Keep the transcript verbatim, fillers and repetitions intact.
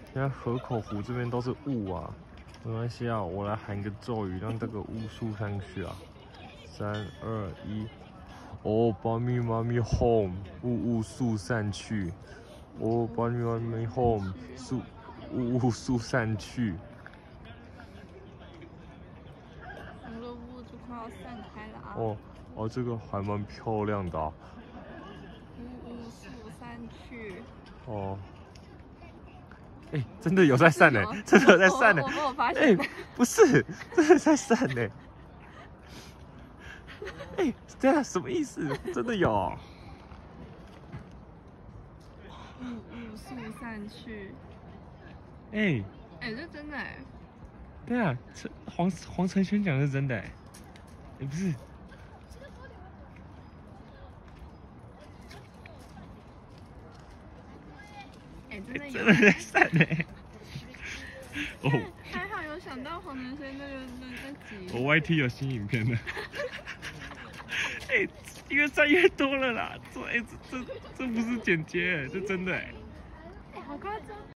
现在河口湖这边都是雾啊，没关系啊，我来喊个咒语，让这个雾疏散去啊。三二一，哦，把咪妈咪 home， 雾雾疏散去。哦，把咪妈咪 home， 疏雾雾疏散去。 我们的雾就快要散开了啊。 哦哦，这个还蛮漂亮的、啊。 雾雾疏散去。 哦。哎、欸，真的有在散呢、欸，真的有在散呢、 欸。我没有发现。 哎、欸，不是，真的在散呢、欸。哎、欸，对啊，什么意思？真的有。 雾雾疏散去。 哎、欸， 哎、欸，这真的哎、欸。 对啊，这黄黄承轩讲的是真的哎、欸。哎、欸，不是。 哎、欸，真的有、欸。 真的在散呢、欸。 哦，还好有想到黄承轩那个那那集。 我 Y T 有新影片的。哎、欸，越赚越多了啦！这哎、欸、这这这不是剪接、欸，这真的哎、欸。 哎、欸，好夸张。